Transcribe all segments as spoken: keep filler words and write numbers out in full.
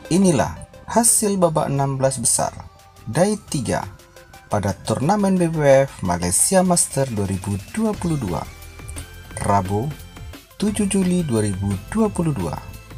Inilah hasil babak enam belas besar Day tiga pada turnamen B B W F Malaysia Master dua ribu dua puluh dua, Rabu tujuh Juli dua ribu dua puluh dua.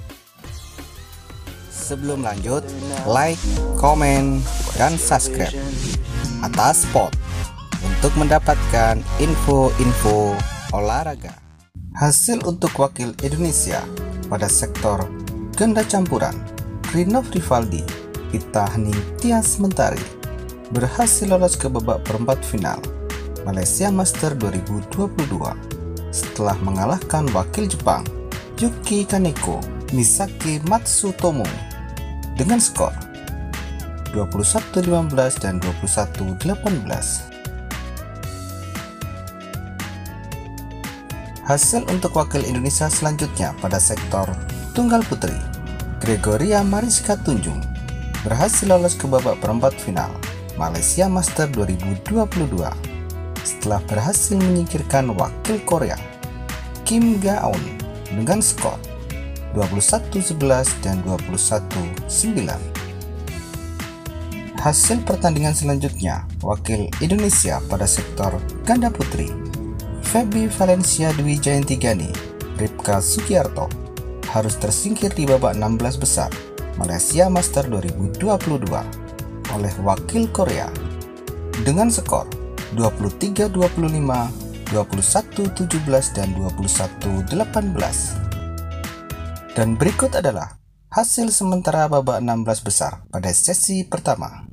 Sebelum lanjut, like, komen, dan subscribe atas spot untuk mendapatkan info-info olahraga. Hasil untuk wakil Indonesia pada sektor ganda campuran, Rinov Rivaldi, Pita Hening Tias Mentari berhasil lolos ke babak perempat final Malaysia Master dua ribu dua puluh dua setelah mengalahkan wakil Jepang Yuki Kaneko Misaki Matsutomo dengan skor dua puluh satu lima belas dan dua puluh satu delapan belas. Hasil untuk wakil Indonesia selanjutnya pada sektor tunggal putri, Gregoria Mariska Tunjung berhasil lolos ke babak perempat final Malaysia Master dua ribu dua puluh dua setelah berhasil menyingkirkan wakil Korea Kim Ga-eun dengan skor dua puluh satu sebelas dan dua puluh satu sembilan. Hasil pertandingan selanjutnya wakil Indonesia pada sektor ganda putri, Feby Valencia Dwi Jayanti Gani Ripka Sugiarto harus tersingkir di babak enam belas besar Malaysia Master dua ribu dua puluh dua oleh wakil Korea dengan skor dua puluh tiga dua puluh lima, dua puluh satu tujuh belas dan dua puluh satu delapan belas. Dan berikut adalah hasil sementara babak enam belas besar pada sesi pertama.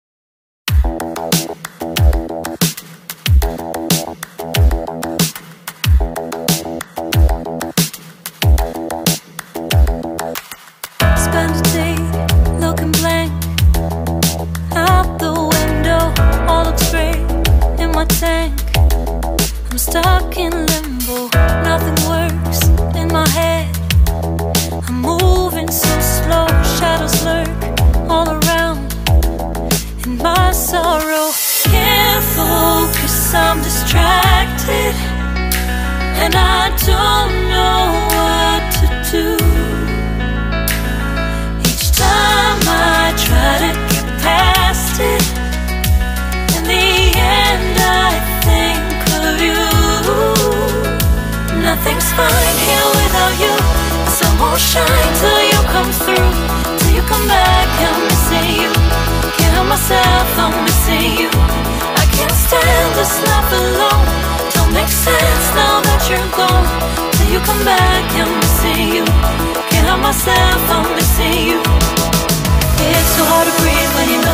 Stuck in limbo, nothing works in my head. I'm moving so slow, shadows lurk all around. In my sorrow, can't focus, I'm distracted, and I don't know what to do. Each time I try to get past it, in the end I think of you. Nothing's fine here without you. The sun won't shine till you come through. Till you come back, I'm missing you. Can't help myself, I'm missing you. I can't stand this life alone. Don't make sense now that you're gone. Till you come back, I'm missing you. Can't help myself, I'm missing you. It's so hard to breathe when you know